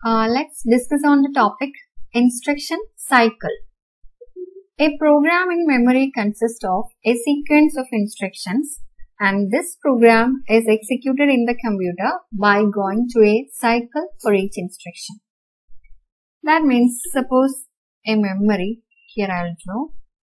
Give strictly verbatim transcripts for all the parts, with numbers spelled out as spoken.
Uh, let's discuss on the topic instruction cycle. A program in memory consists of a sequence of instructions, and this program is executed in the computer by going through a cycle for each instruction. That means, suppose a memory, here I'll draw.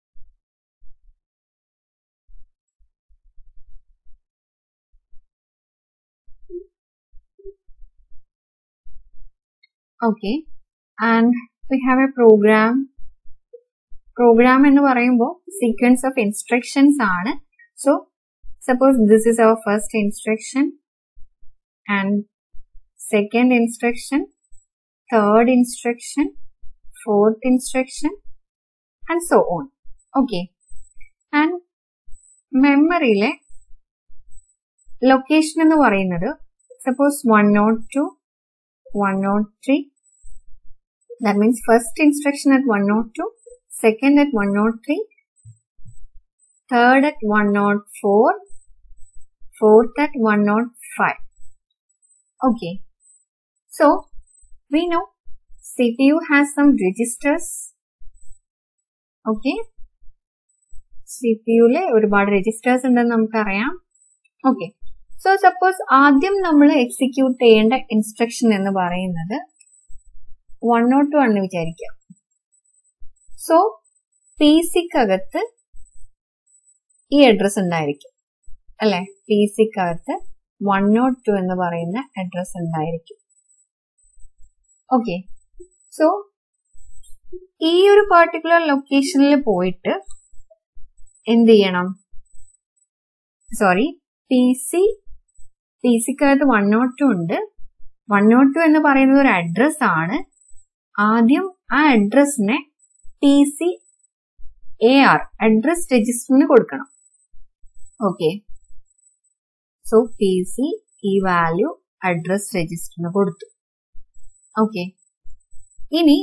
Okay, and we have a program. Program in the sequence of instructions are. So, suppose this is our first instruction and second instruction, third instruction, fourth instruction, and so on. Okay, and memory le location in the suppose one oh two, one oh three. That means first instruction at one oh two, second at one oh three, third at one oh four, fourth at one oh five. Okay. So, we know C P U has some registers. Okay. C P U le ഒരുപാട് registers ഉണ്ടെന്ന് നമുക്കറിയാം. Okay. So, suppose ആദ്യം നമ്മൾ execute ചെയ്യേണ്ട instruction എന്ന് പറയുന്നത് one oh two ആണെന്ന് വിചാരിക്കാം. So, P C കകത്ത് ഈ address ഉണ്ടായിരിക്കും. അല്ലേ? P C കകത്ത് one oh two എന്ന് പറയുന്ന address ഉണ്ടായിരിക്കും. Okay. So, ഈ ഒരു particular locationൽ പോയിട്ട് എന്ത് ചെയ്യണം? Sorry, P C P C കകത്ത് one oh two ഉണ്ട്. one oh two എന്ന് പറയുന്നത് ഒരു address ആണ്. ആദ്യം ആ അഡ്രസ്സിനെ P C A R address registerന് കൊടുക്കണം. Okay. So, P C ഈ value address registerന് കൊടുത്തു. Okay. ഇനി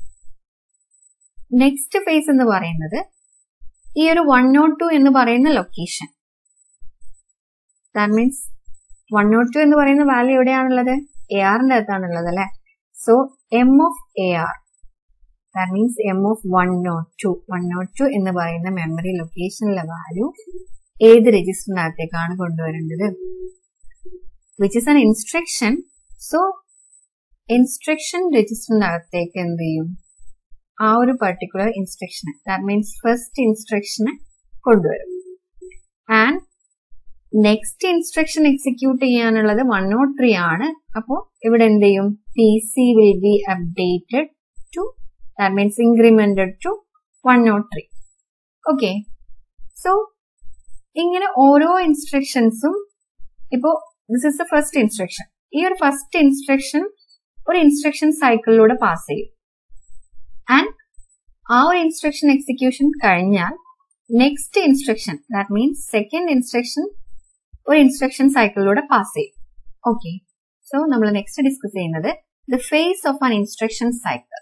next phase എന്ന് പറയുന്നത് ഈ ഒരു one oh two എന്ന് പറയുന്ന location. That means one oh two എന്ന് പറയുന്ന value എവിടെയാണുള്ളത്? A R ന്റെ അകത്താണുള്ളത് അല്ലേ? So, M of A R. That means M of one oh two. one oh two എന്ന് പറയുന്ന memory locationലെ value ഏത് രജിസ്റ്ററിനകത്തേക്കാണ് കൊണ്ടുവരേണ്ടത്? Which is an instruction. So, instruction രജിസ്റ്ററിനകത്തേക്ക് എന്ത് ചെയ്യും? ആ ഒരു particular instruction. That means first instruction കൊണ്ടുവരും. And next instruction execute ചെയ്യാനുള്ളത് one oh three ആണ്. അപ്പോൾ ഇവിടെ എന്ത് ചെയ്യും? P C will be updated to, that means incremented to one oh three. Okay. So, ഇങ്ങനെ ഓരോ ഇൻസ്ട്രക്ഷൻസും ഇപ്പോൾ this is the first instruction. ഈ ഒരു first instruction ഒരു ഇൻസ്ട്രക്ഷൻ സൈക്കിളിലൂടെ പാസ് ചെയ്യും. ആൻഡ് ആ ഒരു ഇൻസ്ട്രക്ഷൻ എക്സിക്യൂഷൻ കഴിഞ്ഞാൽ next instruction, that means second instruction ഒരു ഇൻസ്ട്രക്ഷൻ സൈക്കിളിലൂടെ പാസ് ചെയ്യും. ഓക്കെ. സോ നമ്മൾ നെക്സ്റ്റ് ഡിസ്കസ് ചെയ്യുന്നത് the phase of an instruction cycle.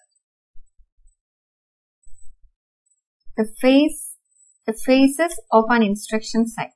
The phase the phases of an instruction cycle.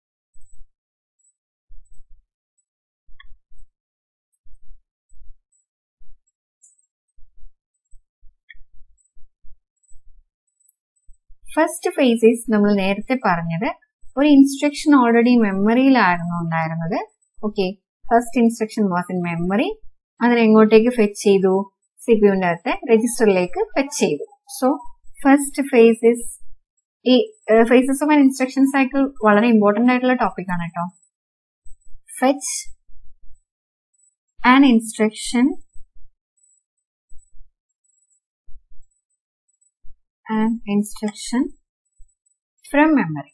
First phase is നമ്മൾ നേരത്തെ പറഞ്ഞത് ഒരു ഇൻസ്ട്രക്ഷൻ ഓൾറെഡി മെമ്മറിയിലായിരുന്നു ഉണ്ടായിരുന്നത്. Okay. First instruction was in memory. അതിനെ എങ്ങോട്ടേക്ക് ഫെച്ച് ചെയ്തു? സി പി യുവിന്റെ അകത്തെ രജിസ്റ്ററിലേക്ക് ഫെച്ച് ചെയ്തു. സോ ഫസ്റ്റ് ഫേസ് ഇസ് ഈ phases of an instruction cycle വളരെ ഇമ്പോർട്ടന്റ് ആയിട്ടുള്ള ടോപ്പിക് ആണ് കേട്ടോ. Fetch an instruction an instruction from memory.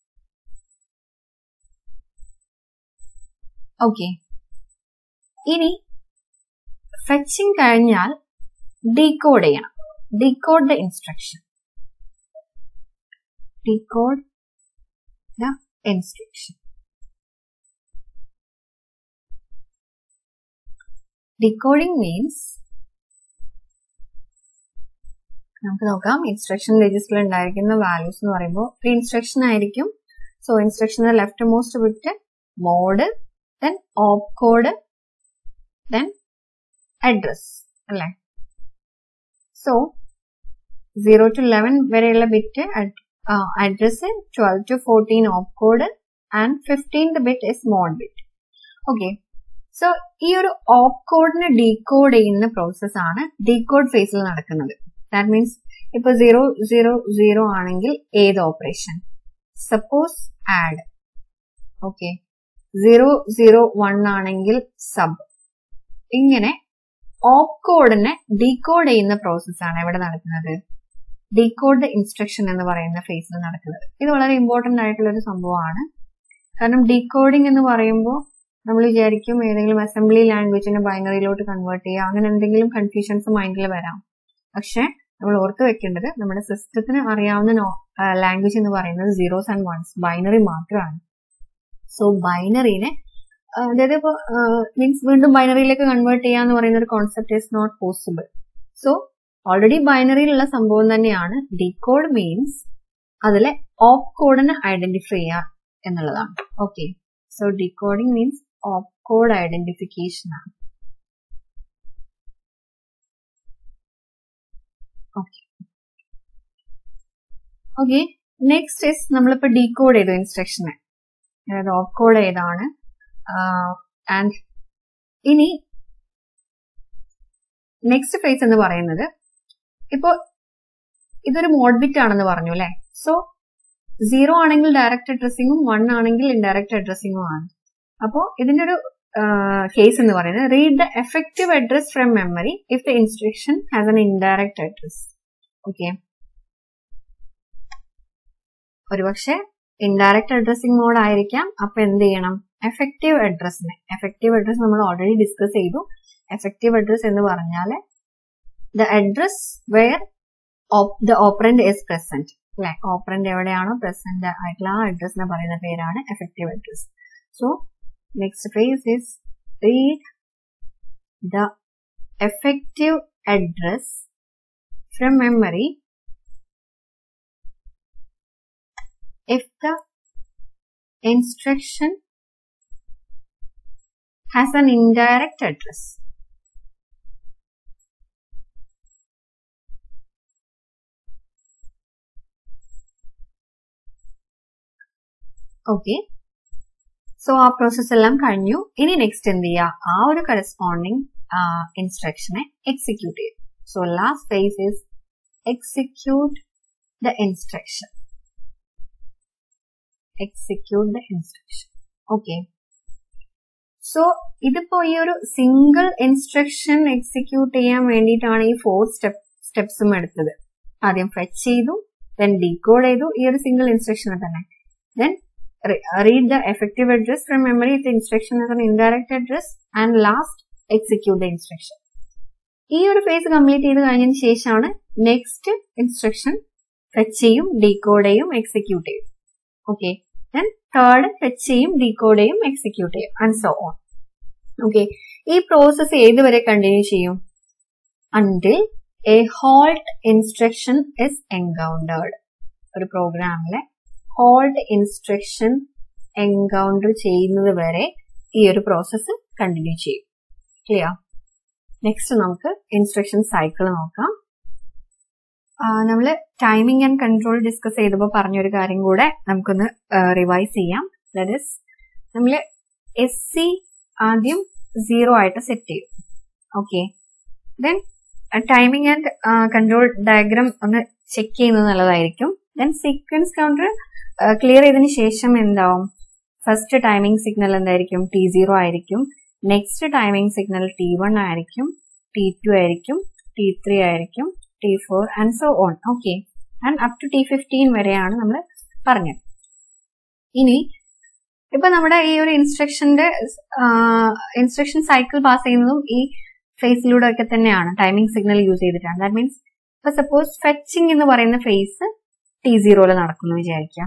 Okay. ഇനി ഫെച്ചിങ് കഴിഞ്ഞാൽ ഡീകോഡ് ചെയ്യണം. Decode the instruction. Decode the instruction. Decoding means നമുക്ക് നോക്കാം. ഇൻസ്ട്രക്ഷൻ രജിസ്റ്ററിൽ ഉണ്ടായിരിക്കുന്ന വാല്യൂസ് എന്ന് പറയുമ്പോൾ ഒരു ഇൻസ്ട്രക്ഷൻ ആയിരിക്കും. സോ ഇൻസ്ട്രക്ഷന്റെ left most bit mode, then opcode, then address. അല്ലേ? സോ സീറോ ടു ലെവൻ വരെയുള്ള bit address twelve to fourteen op code and fifteenth bit is mode bit. Okay, so ഈ ഒരു ഓപ്പ് കോഡിനെ ഡീകോഡ് ചെയ്യുന്ന പ്രോസസ് ആണ് ഡീകോഡ് ഫേസിൽ നടക്കുന്നത്. That means ഇപ്പൊ സീറോ സീറോ സീറോ ആണെങ്കിൽ ഏത് operation? Suppose add. Okay, zero zero one ആണെങ്കിൽ സബ്. ഇങ്ങനെ ഓപ്പ് കോഡിനെ ഡീകോഡ് ചെയ്യുന്ന പ്രോസസ് ആണ് എവിടെ നടക്കുന്നത്? ഡീകോഡ് ഇൻസ്ട്രക്ഷൻ എന്ന് പറയുന്ന ഫേസിൽ നടക്കുന്നത്. ഇത് വളരെ ഇമ്പോർട്ടന്റ് ആയിട്ടുള്ള ഒരു സംഭവമാണ്. കാരണം ഡീകോഡിംഗ് എന്ന് പറയുമ്പോൾ നമ്മൾ വിചാരിക്കും ഏതെങ്കിലും അസംബ്ലി ലാംഗ്വേജിനെ ബൈനറിയിലോട്ട് കൺവേർട്ട് ചെയ്യുക, അങ്ങനെ എന്തെങ്കിലും കൺഫ്യൂഷൻസ് മൈൻഡിൽ വരാം. പക്ഷെ നമ്മൾ ഓർത്ത് വെക്കേണ്ടത് നമ്മുടെ സിസ്റ്റത്തിന് അറിയാവുന്ന ലാംഗ്വേജ് എന്ന് പറയുന്നത് സീറോസ് ആൻഡ് വൺസ്, ബൈനറി മാത്രമാണ്. സോ ബൈനറിനെ അതായത് ഇപ്പൊ മീൻസ് വീണ്ടും ബൈനറിയിലേക്ക് കൺവേർട്ട് ചെയ്യുക എന്ന് പറയുന്ന ഒരു concept is not possible. So already ബൈനറിയിലുള്ള സംഭവം തന്നെയാണ് ഡീകോഡ് മീൻസ് അതിലെ ഓപ്പ് കോഡിനെ ഐഡന്റിഫൈ ചെയ്യുക എന്നുള്ളതാണ്. Okay, so decoding means op code identification ആണ്. ഓക്കെ ഓക്കെ നെക്സ്റ്റ് ഇസ് നമ്മളിപ്പോ ഡീകോഡ് ചെയ്തു ഇൻസ്ട്രക്ഷനെ, അതായത് ഓപ്പ് കോഡ് ഏതാണ്. ആൻഡ് ഇനി നെക്സ്റ്റ് ഫേസ് എന്ന് പറയുന്നത് ഇപ്പോ ഇതൊരു മോഡ് ബിറ്റ് ആണെന്ന് പറഞ്ഞു അല്ലെ. സോ സീറോ ആണെങ്കിൽ ഡയറക്റ്റ് അഡ്രസ്സിങ്ങും വൺ ആണെങ്കിൽ ഇൻഡയറക്റ്റ് അഡ്രസ്സിങ്ങും ആണ്. അപ്പോ ഇതിന്റെ ഒരു കേസ് എന്ന് പറയുന്നത് read the effective address from memory if the instruction has an indirect address. Okay, ഒരുപക്ഷെ ഇൻഡയറക്റ്റ് അഡ്രസ്സിംഗ് മോഡ് ആയിരിക്കാം. അപ്പൊ എന്ത് ചെയ്യണം? എഫക്റ്റീവ് അഡ്രസ്സിനെ എഫക്റ്റീവ് അഡ്രസ് നമ്മൾ ഓൾറെഡി ഡിസ്കസ് ചെയ്തു. എഫക്റ്റീവ് അഡ്രസ് എന്ന് പറഞ്ഞാൽ the address where the operand is present അല്ലെ. ഓപ്പറന്റ് എവിടെയാണോ പ്രസന്റ് ആയിട്ടുള്ള ആ അഡ്രസ്സിനെ പറയുന്ന പേരാണ് effective address. So next phase is read the effective address from memory if the instruction has an indirect address. Okay, so ആ പ്രോസസ് എല്ലാം കഴിഞ്ഞു. ഇനി നെക്സ്റ്റ് എന്ത് ചെയ്യുക? ആ ഒരു കറസ്പോണ്ടിങ് ഇൻസ്ട്രക്ഷനെ എക്സിക്യൂട്ട് ചെയ്യും. So last phase is execute the instruction. execute the instruction. Okay, so ഇതിപ്പോ ഈ ഒരു സിംഗിൾ ഇൻസ്ട്രക്ഷൻ എക്സിക്യൂട്ട് ചെയ്യാൻ വേണ്ടിയിട്ടാണ് ഈ ഫോർ സ്റ്റെപ്പ് സ്റ്റെപ്സും എടുത്തത്. ആദ്യം ഫെച്ച് ചെയ്തു, ദെൻ ഡീകോഡ് ചെയ്തു ഈ ഒരു സിംഗിൾ ഇൻസ്ട്രക്ഷനെ തന്നെ. Then read the effective address from memory if the instruction has an indirect address and last execute the instruction. ഈ ഒരു ഫേസ് കംപ്ലീറ്റ് ചെയ്ത് കഴിഞ്ഞതിന് ശേഷമാണ് നെക്സ്റ്റ് ഇൻസ്ട്രക്ഷൻ ഫെച്ച് ചെയ്യും, ഡീകോഡ് ചെയ്യും, എക്സിക്യൂട്ട് ചെയ്യും. ഓക്കെ, ദെൻ തേർഡ് ഫെച്ച് ചെയ്യും, ഡീകോഡ് ചെയ്യും, എക്സിക്യൂട്ട് ചെയ്യും ആൻഡ് സോ ഓൺ. ഓക്കെ, ഈ പ്രോസസ് ഏതുവരെ കണ്ടിന്യൂ ചെയ്യും? Until a halt instruction is encountered. ഒരു പ്രോഗ്രാമിലെ ഹോൾട്ട് ഇൻസ്ട്രക്ഷൻ എൻകൗണ്ടർ ചെയ്യുന്നത് വരെ ഈ ഒരു പ്രോസസ് കണ്ടിന്യൂ ചെയ്യും. ക്ലിയർ? നെക്സ്റ്റ് നമുക്ക് ഇൻസ്ട്രക്ഷൻ സൈക്കിൾ നോക്കാം. നമ്മള് ടൈമിംഗ് ആൻഡ് കൺട്രോൾ ഡിസ്കസ് ചെയ്തപ്പോൾ പറഞ്ഞൊരു കാര്യം കൂടെ നമുക്കൊന്ന് റിവൈസ് ചെയ്യാം. ദാറ്റ് ഈസ് നമ്മള് എസ് സി ആദ്യം സീറോ ആയിട്ട് സെറ്റ് ചെയ്യും. Okay, then timing and control diagram ഒന്ന് ചെക്ക് ചെയ്യുന്നത് നല്ലതായിരിക്കും. ദെൻ സീക്വൻസ് കൗണ്ടർ ക്ലിയർ ചെയ്തതിന് ശേഷം എന്താവും? ഫസ്റ്റ് ടൈമിംഗ് സിഗ്നൽ എന്തായിരിക്കും? ടി സീറോ ആയിരിക്കും. Next timing signal T one ആയിരിക്കും, ടി ടു ആയിരിക്കും, ടി ത്രീ ആയിരിക്കും, T four and so on. Okay, and up to T fifteen വരെയാണ് നമ്മൾ പറഞ്ഞത്. ഇനി ഇപ്പൊ നമ്മുടെ ഈ ഒരു ഇൻസ്ട്രക്ഷന്റെ ഇൻസ്ട്രക്ഷൻ സൈക്കിൾ പാസ് ചെയ്യുന്നതും ഈ ഫേസിലൂടെ ഒക്കെ തന്നെയാണ്, ടൈമിംഗ് സിഗ്നൽ യൂസ് ചെയ്തിട്ടാണ്. ദാറ്റ് മീൻസ് ഇപ്പൊ സപ്പോസ് ഫെച്ചിങ് എന്ന് പറയുന്ന ഫേസ് ടി സീറോയില് നടക്കുന്നു വിചാരിക്കാം.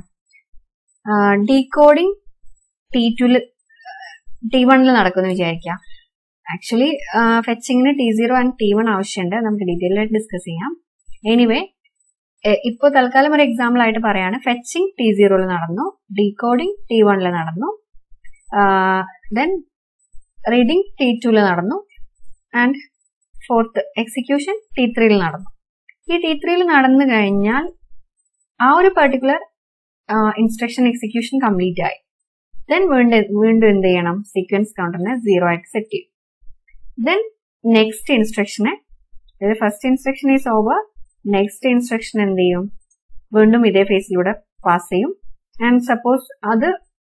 ഡീകോഡിംഗ് ടി ടുല് ടി വണ്ണിൽ നടക്കുന്നു വിചാരിക്കാം. ആക്ച്വലി ഫെച്ചിങ്ങിന് T zero and T one ആവശ്യമുണ്ട്, നമുക്ക് ഡീറ്റെയിൽ ആയിട്ട് ഡിസ്കസ് ചെയ്യാം. എനിവേ ഇപ്പൊ തൽക്കാലം ഒരു എക്സാമ്പിൾ ആയിട്ട് പറയാണ്. ഫെച്ചിങ് ടി സീറോയിൽ നടന്നു, ഡീകോഡിംഗ് ടി വണ്ണിൽ നടന്നു, ദെൻ റീഡിംഗ് ടി ടുല് നടന്നു ആൻഡ് ഫോർത്ത് എക്സിക്യൂഷൻ ടി ത്രീയിൽ നടന്നു. ഈ ടി ത്രീയിൽ നടന്നു കഴിഞ്ഞാൽ ആ ഒരു പെർട്ടിക്കുലർ ഇൻസ്ട്രക്ഷൻ എക്സിക്യൂഷൻ കംപ്ലീറ്റ് ആയി. ദെൻ വീണ്ടും വീണ്ടും എന്ത് ചെയ്യണം, സീക്വൻസ് കൗണ്ടറിനെ സീറോ ആയിട്ട് സെറ്റ് ചെയ്യും. ദെൻ നെക്സ്റ്റ് ഇൻസ്ട്രക്ഷനെ, അതായത് first instruction is over, next instruction എന്ത് ചെയ്യും, വീണ്ടും ഇതേ ഫേസിലൂടെ പാസ് ചെയ്യും. ആൻഡ് സപ്പോസ് അത്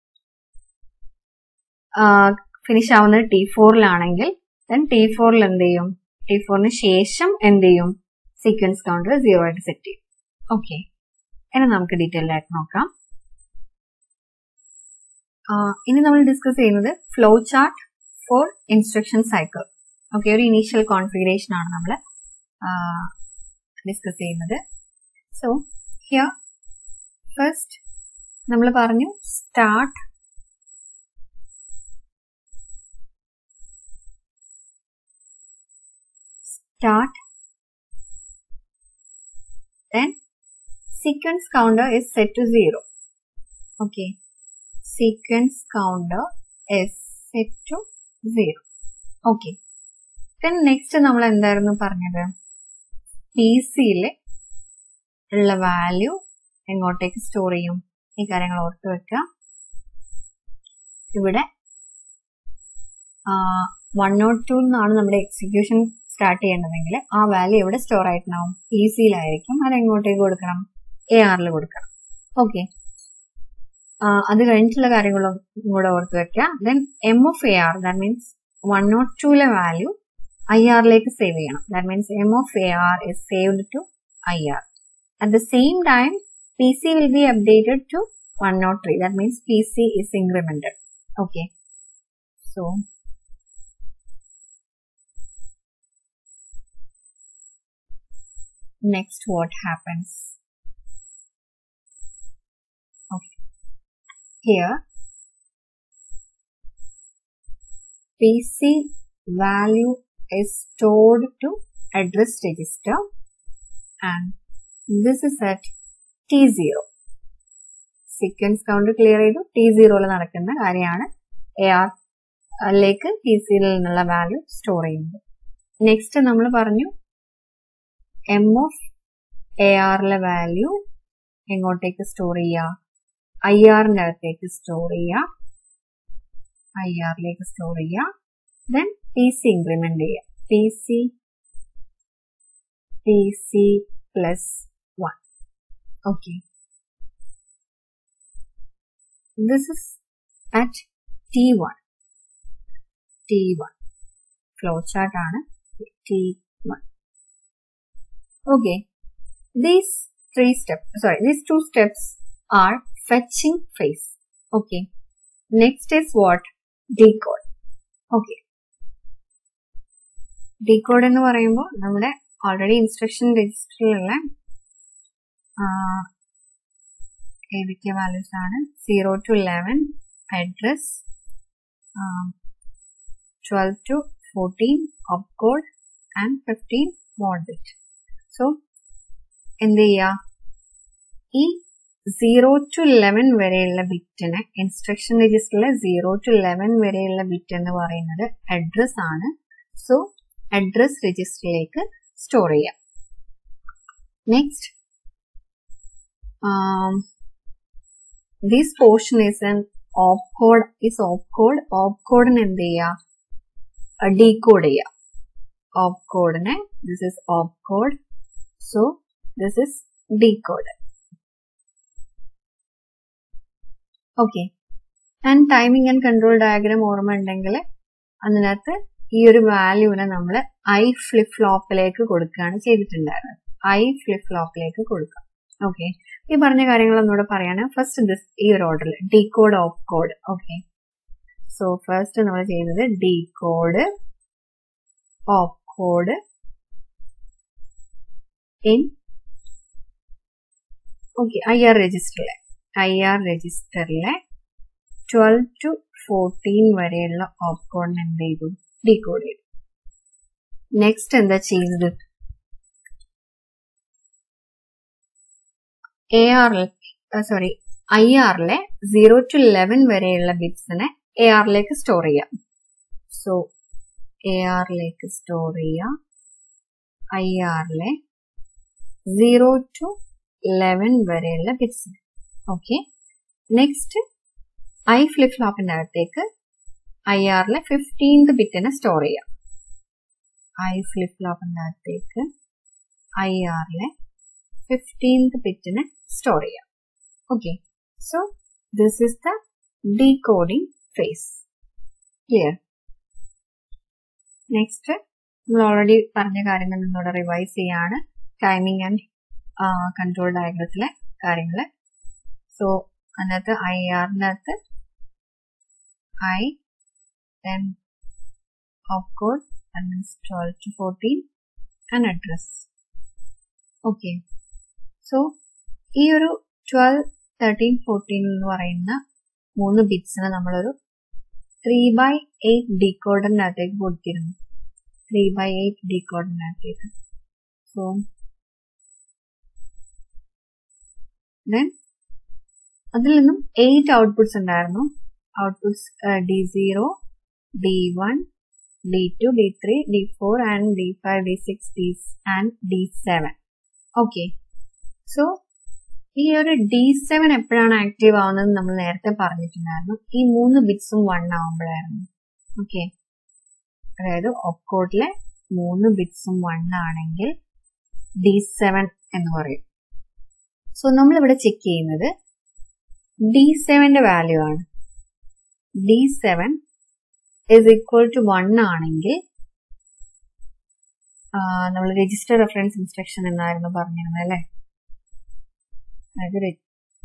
ഫിനിഷ് ആവുന്നത് ടി ഫോറിലാണെങ്കിൽ ദെൻ ടി ഫോറിൽ എന്ത് ചെയ്യും, ടി ഫോറിന് ശേഷം എന്ത് ചെയ്യും, സീക്വൻസ് കൗണ്ടർ സീറോ ആയിട്ട് സെറ്റ് ചെയ്യും. ഓക്കെ, ഇനി നമുക്ക് ഡീറ്റെയിൽ ആയിട്ട് നോക്കാം. ഇനി നമ്മൾ ഡിസ്കസ് ചെയ്യുന്നത് flow chart for instruction cycle. Okay, ഒരു ഇനീഷ്യൽ കോൺഫിഗറേഷൻ ആണ് നമ്മൾ ഡിസ്കസ് ചെയ്യുന്നത്. സോ ഹിയർ ഫസ്റ്റ് നമ്മൾ പറഞ്ഞു start start, then sequence counter is set to zero. Okay, sequence counter is set to zero. Okay, then next നമ്മൾ എന്തായിരുന്നു പറഞ്ഞത്, P സിയിലെ ഉള്ള വാല്യൂ എങ്ങോട്ടേക്ക് സ്റ്റോർ ചെയ്യും, ഈ കാര്യങ്ങൾ ഓർത്ത് വെക്കുക. ഇവിടെ വൺ നോട്ട് ടു എന്നാണ് നമ്മുടെ എക്സിക്യൂഷൻ സ്റ്റാർട്ട് ചെയ്യേണ്ടതെങ്കിൽ ആ വാല്യൂ എവിടെ സ്റ്റോർ ആയിട്ടുണ്ടാവും, പി സിയിലായിരിക്കും. അത് എങ്ങോട്ടേക്ക് കൊടുക്കണം, എ ആറിൽ കൊടുക്കണം. ഓക്കെ, അത് കഴിഞ്ഞിട്ടുള്ള കാര്യങ്ങളും കൂടെ ഓർത്ത് വെക്കുക. Then M of A R, that means one not ടൂലെ വാല്യൂ ഐ ആറിലേക്ക് സേവ് ചെയ്യണം. That means M of A R is saved to I R. At the same time P C will be updated to one not three. That means P C is incremented. Okay, so next what happens, okay, here P C value is stored to address register and this is at T zero. sequence counter clear ചെയ്തു, T zero ൽ നടക്കുന്ന കാര്യമാണ് A R lake P C യിൽ നിന്നുള്ള value store ചെയ്യുന്നത്. Next നമ്മൾ പറഞ്ഞു M of A ആറിലെ വാല്യൂ എങ്ങോട്ടേക്ക് സ്റ്റോർ ചെയ്യുക, ഐ ആറിന്റെ അകത്തേക്ക് സ്റ്റോർ ചെയ്യുക, ഐ ആറിലേക്ക് സ്റ്റോർ ചെയ്യുക. ദെൻ പി സി ഇൻക്രിമെന്റ് ചെയ്യുക, P C P C plus one. Okay, this is at T one. T one flow chart ആണ് T one. Okay, these three steps, sorry, these two steps are fetching phase. Okay, next is what? Decode. Okay, decode എന്ന് പറയുമ്പോൾ നമ്മുടെ already instruction രജിസ്റ്ററിലുള്ള ഏതൊക്കെ values ആണ്, zero to eleven address, twelve to fourteen opcode and fifteen mod bit. So എന്ത് ചെയ്യുക, ഈ zero to eleven വരെയുള്ള ബിറ്റിനെ ഇൻസ്ട്രക്ഷൻ രജിസ്റ്ററിലെ സീറോ ടു ഇലവൻ വരെയുള്ള ബിറ്റ് എന്ന് പറയുന്നത് അഡ്രസ് ആണ്. സോ അഡ്രസ് രജിസ്റ്ററിലേക്ക് സ്റ്റോർ ചെയ്യാം. Next this portion is an opcode, is opcode. opcodeനെ എന്ത് ചെയ്യുക, ഡീകോഡ് ചെയ്യുക. opcodeനെ, this is opcode. So this is decoded. Okay, and timing and control diagram ഓർമ്മ ഉണ്ടെങ്കിൽ അതിനകത്ത് ഈ ഒരു വാല്യൂവിനെ നമ്മൾ ഐ ഫ്ലിപ്പ് ഫ്ലോപ്പിലേക്ക് കൊടുക്കുകയാണ് ചെയ്തിട്ടുണ്ടായിരുന്നത്. ഐ ഫ്ലിപ്പ് ഫ്ലോപ്പിലേക്ക് കൊടുക്കാം. ഓക്കെ, ഈ പറഞ്ഞ കാര്യങ്ങൾ ഒന്നുകൂടെ പറയാണ്. ഫസ്റ്റ് ദിസ് ഈ ഒരു ഓർഡറിൽ decode opcode. Okay, so first നമ്മൾ ചെയ്യുന്നത് decode opcode in okay I R രജിസ്റ്ററിലെ I R രജിസ്റ്ററിലെ ട്വൽവ് ടു ഫോർട്ടീൻ വരെയുള്ള ഓപ്കോഡിനെ എന്ത് ചെയ്തു, ഡീകോഡ് ചെയ്തു. നെക്സ്റ്റ് എന്താ ചെയ്തത്, എ ആറിൽ സോറി ഐ ആറിലെ സീറോ ടു ഇലവൻ വരെയുള്ള ബിറ്റ്സിനെ എ ആറിലേക്ക് സ്റ്റോർ ചെയ്യാം. സോ എ ആറിലേക്ക് സ്റ്റോർ ചെയ്യാം. ഐ ആറിലെ സീറോ ടു ലെവൻ വരെയുള്ള bits. Okay, next I flip ഫ്ലോപ്പിന്റെ അകത്തേക്ക് ഐ ആറിലെ ഫിഫ്റ്റീൻത് ബിറ്റിനെ സ്റ്റോർ ചെയ്യാം. ഐ ഫ്ലിപ്പ് ഫ്ലോപ്പിന്റെ അകത്തേക്ക് ഐ ആറിലെ ഫിഫ്റ്റീൻത് ബിറ്റിനെ സ്റ്റോർ ചെയ്യാം. Okay, so this is the decoding phase. Clear? Next നമ്മൾ ഓൾറെഡി പറഞ്ഞ കാര്യങ്ങൾ നിങ്ങളോട് റിവൈസ് ചെയ്യാണ്. ടൈമിംഗ് ആൻഡ് കൺട്രോൾ ഡയഗ്രത്തിലെ കാര്യങ്ങൾ. സോ അതിനകത്ത് ഐ ആറിൻ്റെ അകത്ത് I then opcode and then twelve to fourteen and address. Okay, so ഈ ഒരു ട്വൽവ് തേർട്ടീൻ ഫോർട്ടീൻ എന്ന് പറയുന്ന മൂന്ന് ബിറ്റ്സിനെ നമ്മളൊരു ത്രീ ബൈ എയ്റ്റ് ഡീകോഡറിന്റെ അകത്തേക്ക് കൊടുത്തിരുന്നു. ത്രീ ബൈ എയ്റ്റ് ഡീകോഡറിന്റെ അകത്തേക്ക്. സോ ദെൻ അതിൽ നിന്നും എയ്റ്റ് ഔട്ട്പുട്ട്സ് ഉണ്ടായിരുന്നു. Outputs D zero, D one, D two, D three, D four and D five, D six, D and D seven. Okay, so ഈ ഒരു D seven എപ്പോഴാണ് active ആവുന്നത് നമ്മൾ നേരത്തെ പറഞ്ഞിട്ടുണ്ടായിരുന്നു. ഈ മൂന്ന് ബിറ്റ്സും വൺ ആവുമ്പോഴായിരുന്നു. ഓക്കെ, അതായത് ഓപ്കോഡിലെ മൂന്ന് ബിറ്റ്സും വൺ ആണെങ്കിൽ ഡി സെവൻ എന്ന് പറയും. സോ നമ്മളിവിടെ ചെക്ക് ചെയ്യുന്നത് ഡി സെവന്റെ വാല്യൂ ആണ്. D seven is equal to one ആണെങ്കിൽ നമ്മൾ രജിസ്റ്റർ റെഫറൻസ് ഇൻസ്ട്രക്ഷൻ എന്നായിരുന്നു പറഞ്ഞിരുന്നത് അല്ലെ. അതായത്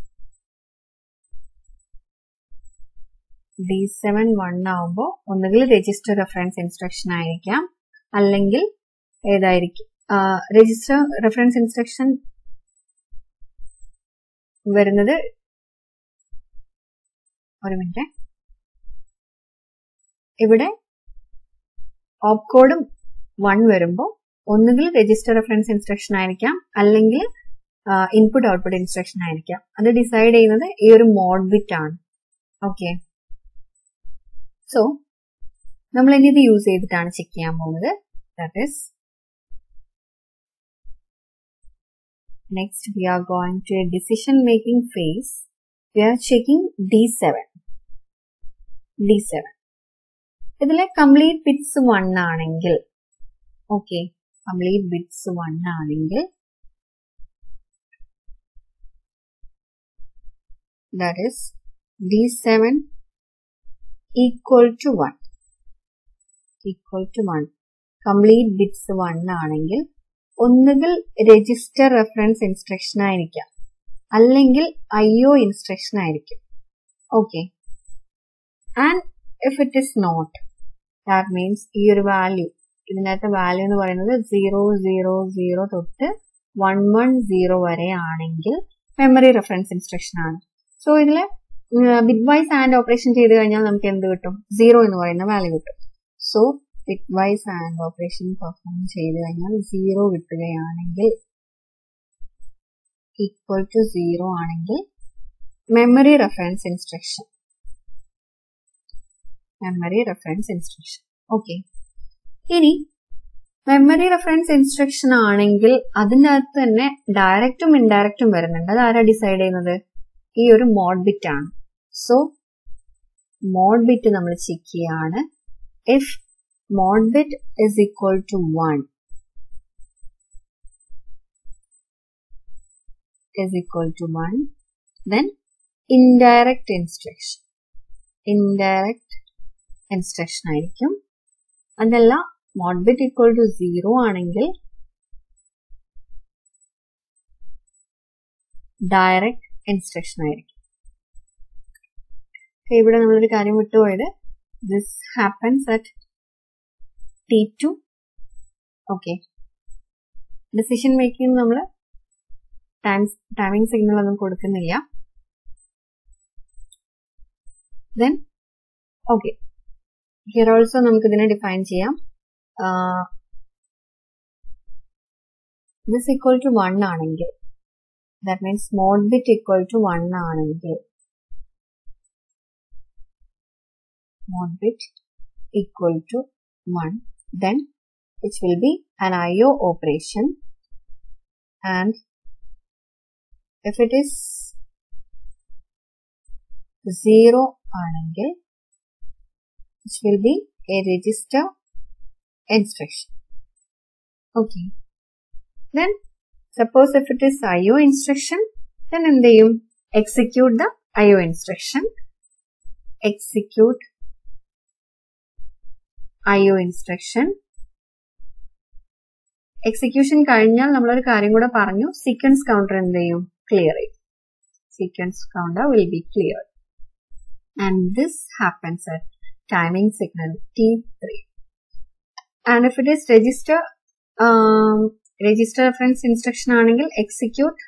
ഡി സെവൻ വൺ ആവുമ്പോൾ ഒന്നുകിൽ രജിസ്റ്റർ റെഫറൻസ് ഇൻസ്ട്രക്ഷൻ ആയിരിക്കാം, അല്ലെങ്കിൽ ഏതായിരിക്കും രജിസ്റ്റർ റെഫറൻസ് ഇൻസ്ട്രക്ഷൻ വരുന്നത്. ഒരു മിനിറ്റ്, ഇവിടെ ഓപ്കോഡും വൺ വരുമ്പോൾ ഒന്നുകിൽ രജിസ്റ്റർ റെഫറൻസ് ഇൻസ്ട്രക്ഷൻ ആയിരിക്കാം, അല്ലെങ്കിൽ ഇൻപുട്ട് ഔട്ട്പുട്ട് ഇൻസ്ട്രക്ഷൻ ആയിരിക്കാം. അത് ഡിസൈഡ് ചെയ്യുന്നത് ഈ ഒരു മോഡ് ബിറ്റ് ആണ്. ഓക്കെ, സോ നമ്മൾ ഇനി ഇത് യൂസ് ചെയ്തിട്ടാണ് ചെക്ക് ചെയ്യാൻ പോകുന്നത്. That is next we are going to a decision making phase. We are checking D seven. D seven ഇതിലെ കംപ്ലീറ്റ് ബിറ്റ്സ് വൺ ആണെങ്കിൽ, ഓക്കെ, കംപ്ലീറ്റ് ബിറ്റ്സ് വൺ ആണെങ്കിൽ that is D seven equal to one. Equal to one complete bits one ആണെങ്കിൽ ഒന്നുകിൽ register reference instruction ആയിരിക്കാം, അല്ലെങ്കിൽ I O instruction ആയിരിക്കും. Okay, and if it is not, that means ഈ ഒരു value, ഇതിനകത്ത് value എന്ന് പറയുന്നത് സീറോ സീറോ സീറോ തൊട്ട് വൺ വൺ സീറോ വരെ ആണെങ്കിൽ മെമ്മറി റെഫറൻസ് ഇൻസ്ട്രക്ഷൻ ആണ്. സോ ഇതില് ബിറ്റ് വൈസ് ആൻഡ് ഓപ്പറേഷൻ ചെയ്ത് കഴിഞ്ഞാൽ നമുക്ക് എന്ത് കിട്ടും? സീറോ എന്ന് പറയുന്ന വാല്യൂ കിട്ടും. So bit wise and operation perform ചെയ്ത് കഴിഞ്ഞാൽ സീറോ കിട്ടുകയാണെങ്കിൽ, ഈക്വൽ ടു സീറോ ആണെങ്കിൽ memory reference instruction memory reference instruction okay. ഇനി മെമ്മറി റെഫറൻസ് ഇൻസ്ട്രക്ഷൻ ആണെങ്കിൽ അതിൻ്റെ അകത്ത് തന്നെ ഡയറക്റ്റും ഇൻഡയറക്റ്റും വരുന്നുണ്ട്. അത് ആരാ ഡിസൈഡ് ചെയ്യുന്നത്? ഈ ഒരു മോഡ് ബിറ്റ് ആണ്. സോ മോഡ് ബിറ്റ് നമ്മൾ ചെക്ക് ചെയ്യാണ്. If mode bit is equal to one is equal to one, then indirect instruction indirect instruction ആയിരിക്കും. അതല്ല mode bit equal to zero ആണെങ്കിൽ ഡയറക്റ്റ് ഇൻസ്ട്രക്ഷൻ ആയിരിക്കും. ഇവിടെ നമ്മളൊരു കാര്യം വിട്ടുപോയത്, this happens at T two. Okay, decision making നമ്മൾ timing signal ഒന്നും കൊടുക്കുന്നില്ല. ദെൻ ഓക്കെ, ഹിയർ ഓൾസോ നമുക്ക് ഇതിനെ ഡിഫൈൻ ചെയ്യാം. ദിസ് ഈക്വൽ ടു വൺ ആണെങ്കിൽ, that means mode bit equal to one ആണെങ്കിൽ, mode bit equal to one, then which will be an I O operation, and if it is zero anengil, which will be a register instruction. Okay. Then suppose if it is I O instruction, then in the execute the I O instruction. Execute I O instruction. Execution കഴിഞ്ഞാൽ നമ്മളൊരു കാര്യം കൂടെ പറഞ്ഞു, sequence counter എന്ത് ചെയ്യും? Clear ചെയ്യും. Sequence counter will be cleared. And this happens at timing signal T three. And if it is register, um, register reference instruction ആണെങ്കിൽ execute,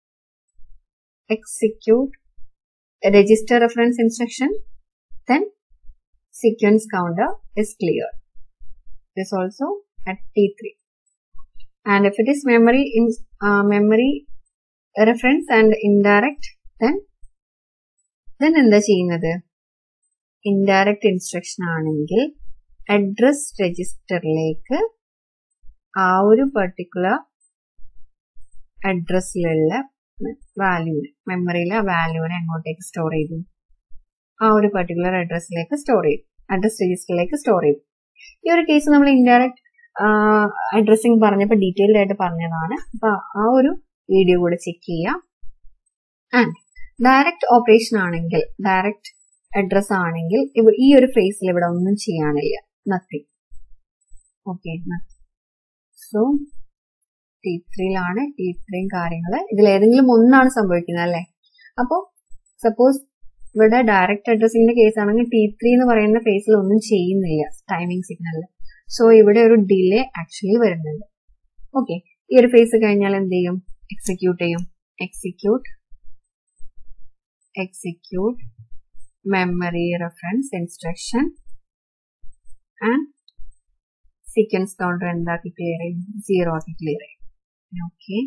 execute register reference instruction, then sequence counter is clear. This also at T three. And if it is memory in uh, memory reference and indirect, then then എന്താ ചെയ്യുന്നത്? Indirect instruction ആണെങ്കിൽ address registerലേക്ക് ആ ഒരു particular addressലുള്ള value, മെമ്മറിയിലെ വാല്യൂവിനെ അങ്ങോട്ടേക്ക് store ചെയ്തു. ആ ഒരു particular അഡ്രസ്സിലേക്ക് സ്റ്റോർ ചെയ്തു, അഡ്രസ് രജിസ്റ്ററിലേക്ക് സ്റ്റോർ ചെയ്തു. ഈ ഒരു കേസ് നമ്മൾ ഇൻഡയറക്റ്റ് അഡ്രസ്സിംഗ് പറഞ്ഞപ്പോൾ ഡീറ്റെയിൽഡ് ആയിട്ട് പറഞ്ഞതാണ്. അപ്പൊ ആ ഒരു വീഡിയോ കൂടെ ചെക്ക് ചെയ്യാം. ആൻഡ് ഡയറക്റ്റ് ഓപ്പറേഷൻ ആണെങ്കിൽ, ഡയറക്റ്റ് അഡ്രസ് ആണെങ്കിൽ ഈ ഒരു ഫ്രേസിൽ ഇവിടെ ഒന്നും ചെയ്യാനില്ല, നത്തിങ്. ഓക്കെ, സോ ടി ത്രീയിലാണ് ടി ത്രീയും കാര്യങ്ങള്. ഇതിൽ ഏതെങ്കിലും ഒന്നാണ് സംഭവിക്കുന്നത് അല്ലെ. അപ്പോ സപ്പോസ് ഇവിടെ ഡയറക്റ്റ് അഡ്രസ്സിംഗിന്റെ കേസ് ആണെങ്കിൽ ടി ത്രീ എന്ന് പറയുന്ന ഫേസിൽ ഒന്നും ചെയ്യുന്നില്ല ടൈമിംഗ് സിഗ്നലിൽ. സോ ഇവിടെ ഒരു ഡിലേ ആക്ച്വലി വരുന്നുണ്ട്. ഓക്കെ, ഈ ഒരു ഫേസ് കഴിഞ്ഞാൽ എന്ത് ചെയ്യും? എക്സിക്യൂട്ട് ചെയ്യും. Execute execute memory reference instruction and sequence counter എന്താക്കി ക്ലിയർ ചെയ്യും? സീറോ ആക്കി ക്ലിയർ ചെയ്യും. Okay,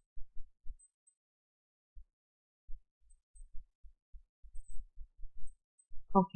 okay.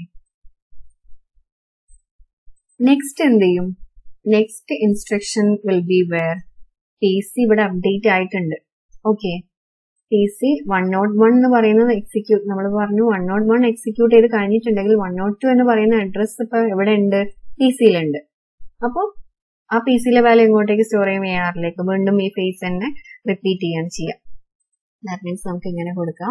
നെക്സ്റ്റ് എന്ത് ചെയ്യും? Next instruction will be where P C ഇവിടെ അപ്ഡേറ്റ് ആയിട്ടുണ്ട്. Okay, P C one not one എന്ന് പറയുന്നത് എക്സിക്യൂട്ട്, നമ്മൾ പറഞ്ഞു വൺ നോട്ട് വൺ എക്സിക്യൂട്ട് ചെയ്ത് കഴിഞ്ഞിട്ടുണ്ടെങ്കിൽ വൺ നോട്ട് ടു എന്ന് പറയുന്ന അഡ്രസ് ഇപ്പൊ എവിടെ ഉണ്ട്? പി സിയിലുണ്ട്. അപ്പോൾ ആ പി സിയിലെ വാല്യൂ എങ്ങോട്ടേക്ക് സ്റ്റോർ ചെയ്യും? എ ആറിലേക്ക്. വീണ്ടും ഈ ഫേസ് തന്നെ റിപ്പീറ്റ് ചെയ്യാൻ ചെയ്യാം. ദാറ്റ് മീൻസ് നമുക്ക് ഇങ്ങനെ കൊടുക്കാം.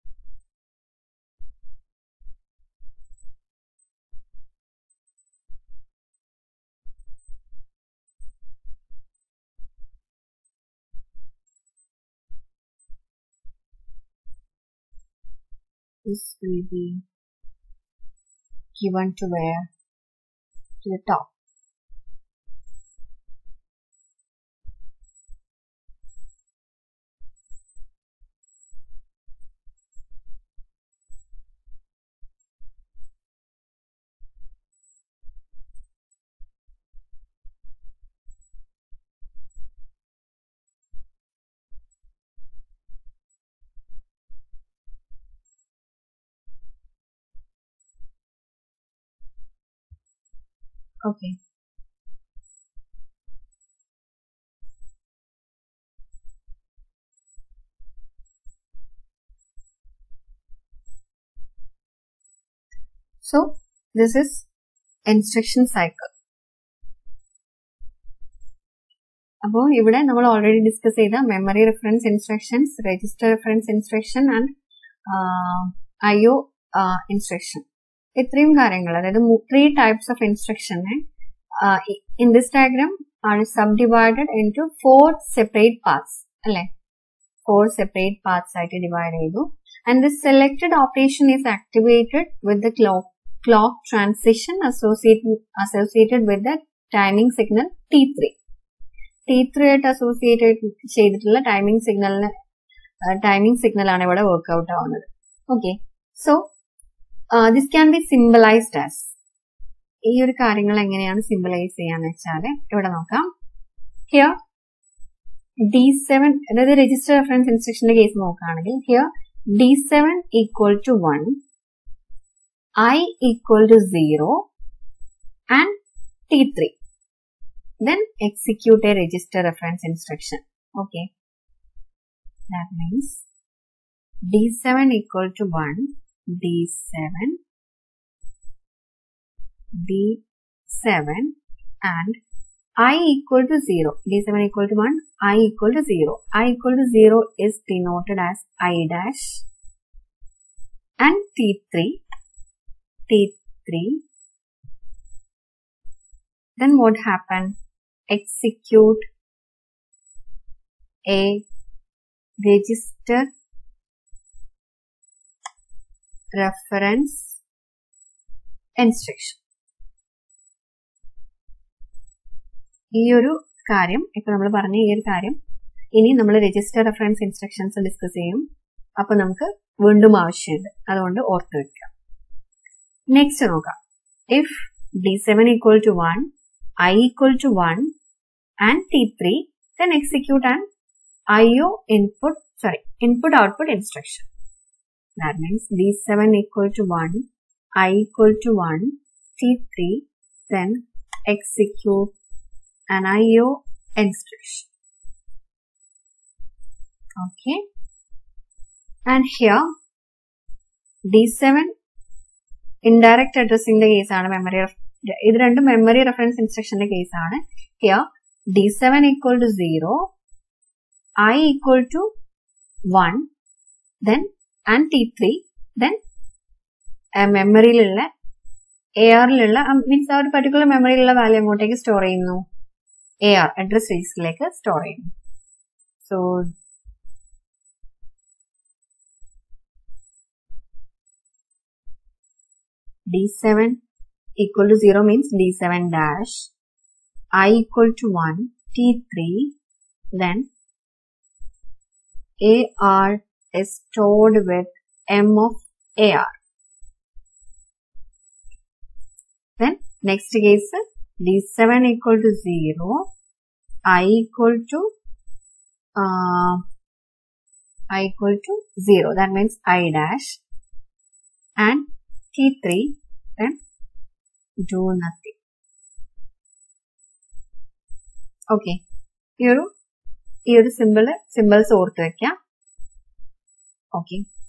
This will be given to where? To the top. Okay. So this is instruction cycle. അപ്പോൾ ഇവിടെ നമ്മൾ ഓൾറെഡി ഡിസ്കസ് ചെയ്ത memory reference instructions, register reference instruction and I O instruction, ഇത്രയും കാര്യങ്ങൾ, അതായത് ത്രീ ടൈപ്സ് ഓഫ് ഇൻസ്ട്രക്ഷനെ ഇൻ ദിസ് ഡയഗ്രാം ആണ് sub divided in to four separate parts അല്ലെ. ഫോർ സെപ്പറേറ്റ് പാർട്സ് ആയിട്ട് ഡിവൈഡ് ചെയ്തു. And this selected operation is activated with the clock clock transition associated with the timing signal T three. T three ആയിട്ട് associated ചെയ്തിട്ടുള്ള timing സിഗ്നലിന് timing signal ആണ് ഇവിടെ work out ആവുന്നത്. Okay, so this can be symbolized as, ഈ ഒരു കാര്യങ്ങൾ എങ്ങനെയാണ് സിംബലൈസ് ചെയ്യാന്ന് വെച്ചാൽ ഇവിടെ നോക്കാം. ഹിയർ ഡി സെവൻ, അതായത് രജിസ്റ്റർ റെഫറൻസ് ഇൻസ്ട്രക്ഷന്റെ കേസ് നോക്കുകയാണെങ്കിൽ here D seven equal to one, I equal to zero and T three. then execute a register reference instruction. Okay. That means D seven equal to one, D seven, D seven, and I equal to zero. D seven equal to one, I equal to zero. I equal to zero is denoted as I dash, and T three, T three. Then what happened? Execute a register reference instruction. ഈ ഒരു കാര്യം ഇപ്പൊ നമ്മൾ പറഞ്ഞ ഈ ഒരു കാര്യം ഇനി നമ്മൾ രജിസ്റ്റർ റെഫറൻസ് ഇൻസ്ട്രക്ഷൻസ് ഡിസ്കസ് ചെയ്യും. അപ്പൊ നമുക്ക് വീണ്ടും ആവശ്യമുണ്ട്, അതുകൊണ്ട് ഓർത്ത് വെക്കാം. നെക്സ്റ്റ് നോക്കാം. If D seven equal to one, I equal to one, and T three, then execute an I O input, sorry, input output instruction. That means D seven equal to one, I equal to one, T three, then execute an I O instruction. Okay. And here D seven indirect addressing the case ആണ് memory of ഇത് രണ്ടും memory reference instruction case ആണ്. Here D seven equal to zero, I equal to one, then and T three, then memory ലുള്ള A R ലുള്ള means ആ ഒരു particular memory ലുള്ള value അങ്ങോട്ടേക്ക് store ചെയ്യുന്നു, A R address registerലേക്ക് store ചെയ്യുന്നു. So D seven equal to zero means D seven dash, I equal to one, T three, then A R is stored with M of A R. Then next case D seven equal to zero, I equal to uh, I equal to zero. That means I dash, and T three, then do nothing. Okay. ഈ ഒരു ഈ ഒരു simple symbols ഓർത്ത് വെക്കാം. Okay.